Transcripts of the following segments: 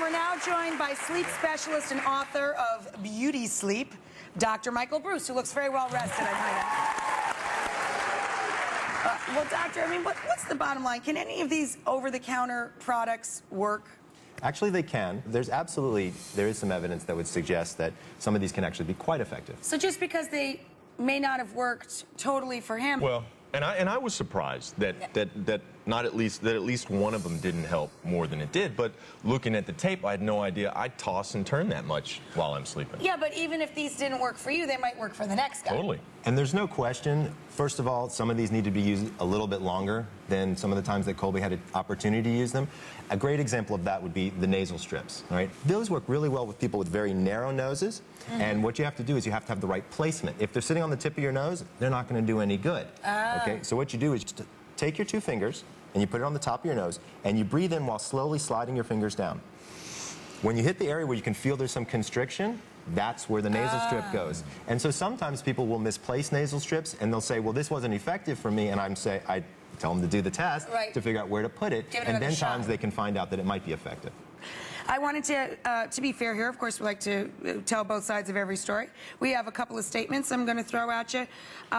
we're now joined by sleep specialist and author of Beauty Sleep, Dr. Michael Breus, who looks very well rested, I might add. Well, doctor, I mean, what's the bottom line? Can any of these over-the-counter products work? Actually, they can. There is some evidence that would suggest that some of these can actually be quite effective. So just because they may not have worked totally for him. Well, and I was surprised that at least one of them didn't help more than it did. But looking at the tape, I had no idea I'd toss and turn that much while I'm sleeping. Yeah, but even if these didn't work for you, they might work for the next guy. Totally. And there's no question, first of all, some of these need to be used a little bit longer than some of the times that Colby had an opportunity to use them. A great example of that would be the nasal strips, right? Those work really well with people with very narrow noses. And what you have to do is you have to have the right placement. If they're sitting on the tip of your nose, they're not going to do any good. Okay, so what you do is just take your two fingers and you put it on the top of your nose and you breathe in while slowly sliding your fingers down. When you hit the area where you can feel there's some constriction, that's where the nasal strip goes. And so sometimes people will misplace nasal strips and they'll say, well, this wasn't effective for me, and I tell them to do the test to figure out where to put it, and then times they can find out that it might be effective. I wanted to be fair here. Of course, we like to tell both sides of every story. We have a couple of statements I'm going to throw at you.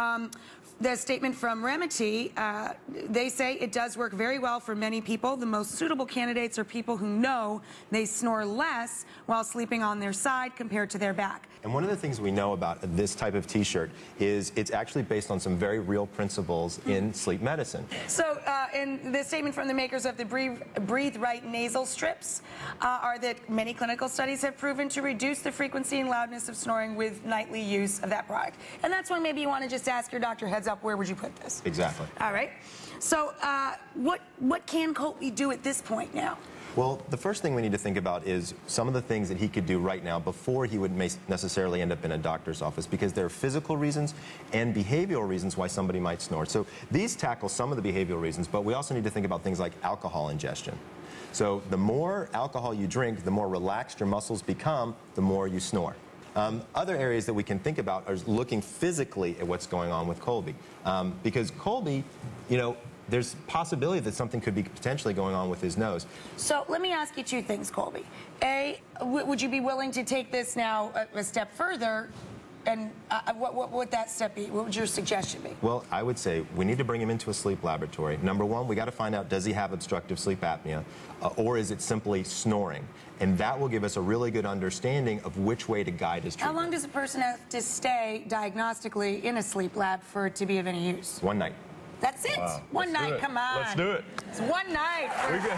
The statement from Remedy, they say it does work very well for many people. The most suitable candidates are people who know they snore less while sleeping on their side compared to their back. And one of the things we know about this type of t-shirt is it's actually based on some very real principles in sleep medicine. So in the statement from the makers of the Breathe Right nasal strips are that many clinical studies have proven to reduce the frequency and loudness of snoring with nightly use of that product. And that's when maybe you want to just ask your doctor, heads up, where would you put this? Exactly. All right. So what can Colby do at this point now? Well, the first thing we need to think about is some of the things that he could do right now before he would necessarily end up in a doctor's office, because there are physical reasons and behavioral reasons why somebody might snore. So these tackle some of the behavioral reasons, but we also need to think about things like alcohol ingestion. So the more alcohol you drink, the more relaxed your muscles become, the more you snore. Other areas that we can think about are looking physically at what's going on with Colby. Because Colby, you know, there's possibility that something could be potentially going on with his nose. So let me ask you two things, Colby. A, would you be willing to take this now a step further? And what would that step be? What would your suggestion be? Well, I would say we need to bring him into a sleep laboratory. Number one, we got to find out, does he have obstructive sleep apnea, or is it simply snoring? And that will give us a really good understanding of which way to guide his treatment. How long does a person have to stay diagnostically in a sleep lab for it to be of any use? 1 night. That's it? Wow. One night, come on. Let's do it. It's one night.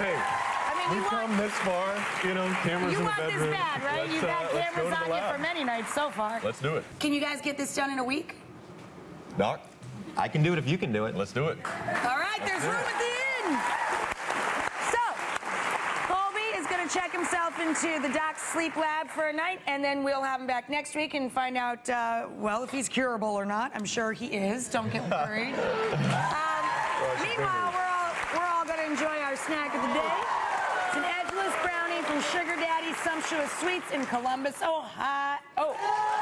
We've come this far, you know, cameras in the bedroom. You want this bad, right? You've had cameras on you for many nights so far. Let's do it. Can you guys get this done in a week? Doc? I can do it if you can do it. Let's do it. All right, there's room at the inn. So, Colby is going to check himself into the doc's sleep lab for a night, and then we'll have him back next week and find out, well, if he's curable or not. I'm sure he is. Don't get worried. Meanwhile, we're all going to enjoy our snack of the day. It's an edgeless brownie from Sugar Daddy Sumptuous Sweets in Columbus, Ohio.